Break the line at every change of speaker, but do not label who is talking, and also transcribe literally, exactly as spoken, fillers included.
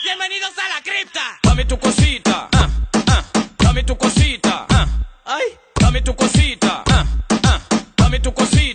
Bienvenidos a la cripta.
Dame tu cosita, ah, ah, dame tu cosita, ah, ay, dame tu cosita, ah, ah, dame tu cosita.